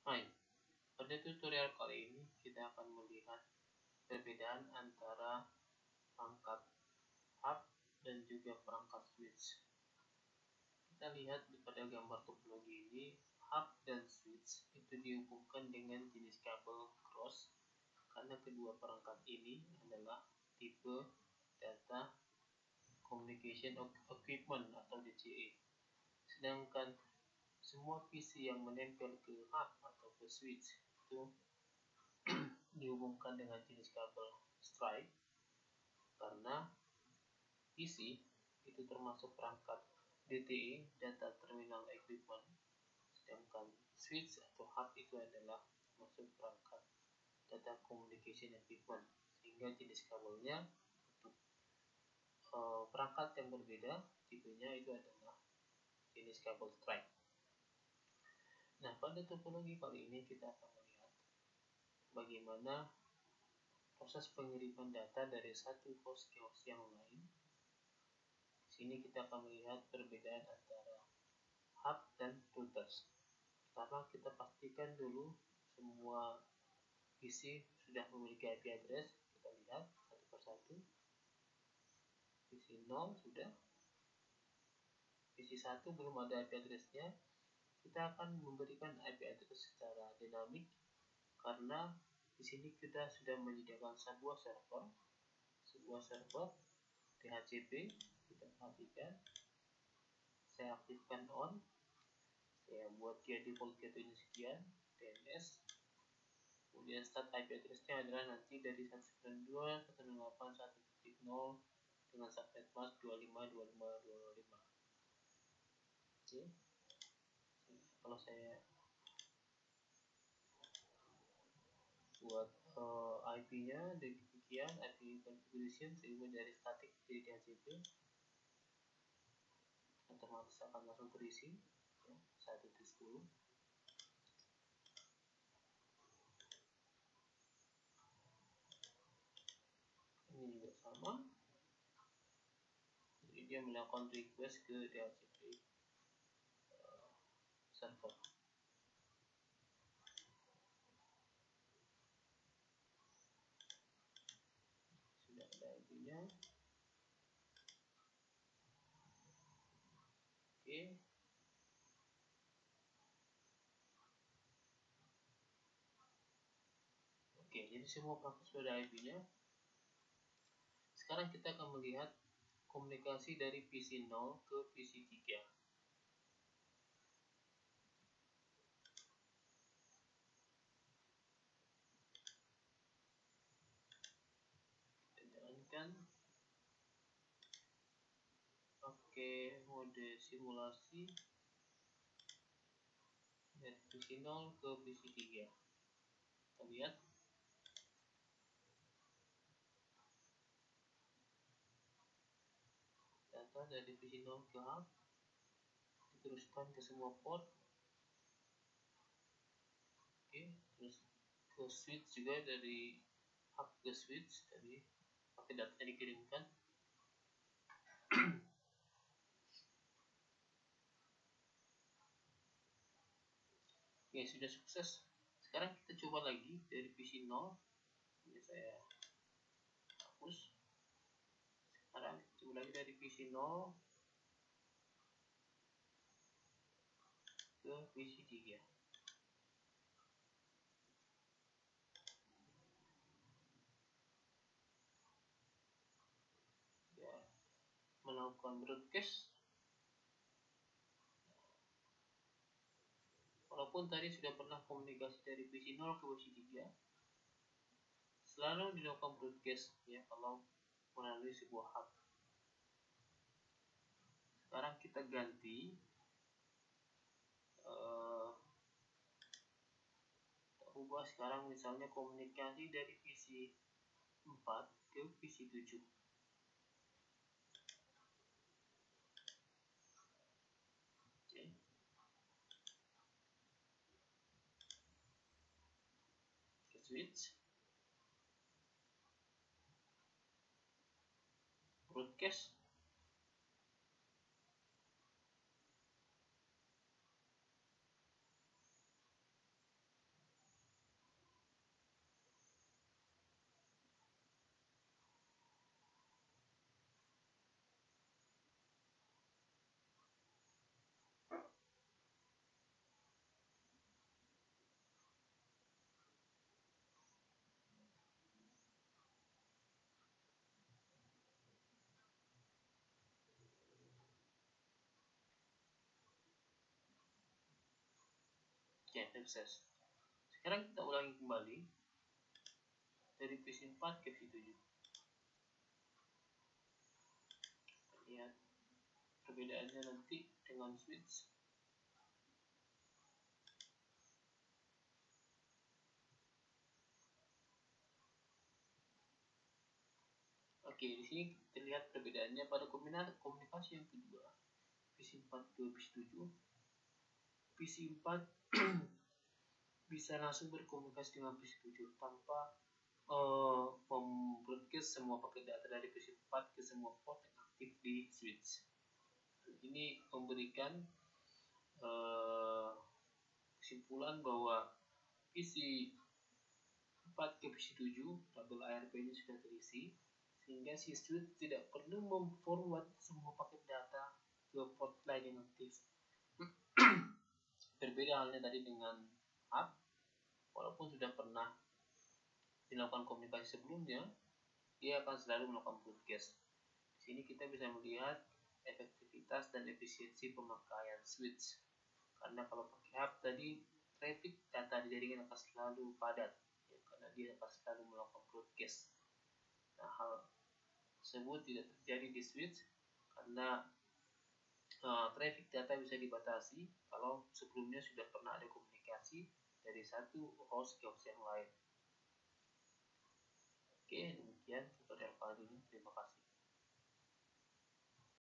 Hai, pada tutorial kali ini kita akan melihat perbedaan antara perangkat hub dan juga perangkat switch. Kita lihat pada gambar topologi ini, hub dan switch itu dihubungkan dengan jenis kabel cross karena kedua perangkat ini adalah tipe Data Communication Equipment atau DCE. Sedangkan semua PC yang menempel ke hub atau ke switch itu dihubungkan dengan jenis kabel stripe karena PC itu termasuk perangkat DTE Data Terminal Equipment, sedangkan switch atau hub itu adalah masuk perangkat Data Communication Equipment, sehingga jenis kabelnya untuk perangkat yang berbeda tipenya itu adalah jenis kabel stripe. Nah, pada topologi kali ini kita akan melihat bagaimana proses pengiriman data dari satu host ke host yang lain. Di sini kita akan melihat perbedaan antara hub dan routers. Pertama, kita pastikan dulu semua PC sudah memiliki IP address. Kita lihat satu persatu. PC 0 sudah. PC 1 belum ada IP address-nya. Kita akan memberikan IP address secara dinamik karena di sini kita sudah menyediakan sebuah server DHCP. Kita perhatikan, saya aktifkan on, saya buat dia default gateway sekian, DNS, kemudian start IP address-nya adalah nanti dari 192.168.1.0 dengan subnet mask 25.25.25. Oke, kalau saya buat IP-nya demikian, IP configuration saya ubah dari static jadi DHCP, otomatis akan langsung terisi ya, 1.10. Ini juga sama, jadi dia melakukan request ke DHCP server. Sudah ada IP-nya. Oke, jadi semua perangkat sudah ada IP-nya. Sekarang kita akan melihat komunikasi dari PC 0 ke PC 3. Kita jalankan. Oke, mode simulasi dari PC 0 ke PC 3. Kita lihat. Data dari PC 0 ke hub diteruskan ke semua port. Oke, terus ke switch juga, dari hub ke switch tadi pakai datanya dikirimkan. Oke, sudah sukses. Sekarang kita coba lagi dari PC 0. Ini saya hapus. Sekarang kita coba lagi dari PC 0 ke PC 3. Ya, melakukan broadcast. Walaupun tadi sudah pernah komunikasi dari PC 0 ke PC 3, selalu dilakukan broadcast ya kalau melalui sebuah hub. Sekarang kita ganti, ubah sekarang misalnya komunikasi dari PC 4 ke PC 7. Oke. Ke switch, broadcast. Oke, sukses. Sekarang kita ulangi kembali dari PC4 ke PC7. Lihat perbedaannya nanti dengan switch. Oke, di sini terlihat perbedaannya pada komunikasi yang kedua, PC4 ke PC7. PC4 bisa langsung berkomunikasi dengan PC7 tanpa membroadcast semua paket data dari PC4 ke semua port yang aktif di switch. Ini memberikan kesimpulan bahwa PC4 ke PC7 tabel ARP-nya sudah terisi, sehingga si switch tidak perlu memforward semua paket data ke port lain yang aktif. Berbeda halnya tadi dengan hub, walaupun sudah pernah dilakukan komunikasi sebelumnya, dia akan selalu melakukan broadcast. Di sini kita bisa melihat efektivitas dan efisiensi pemakaian switch. Karena kalau pakai hub tadi, traffic data di jaringan akan selalu padat, ya, karena dia akan selalu melakukan broadcast. Nah, hal tersebut tidak terjadi di switch karena traffic data bisa dibatasi kalau sebelumnya sudah pernah ada komunikasi dari satu host ke host yang lain. Oke, demikian tutorial kali ini. Terima kasih.